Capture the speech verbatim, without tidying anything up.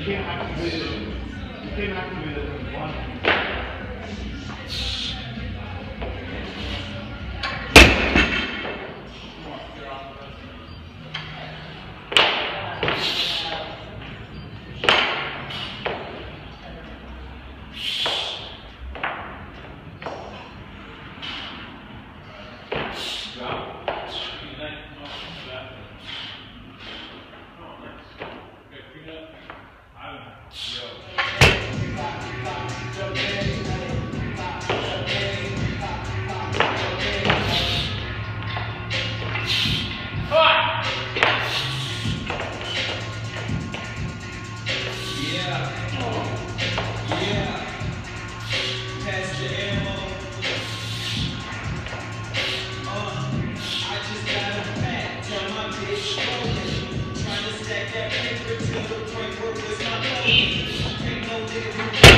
can't activate it. You can't activate it in one. Trying to stack that paper to the point where it's my money. Can't no nigga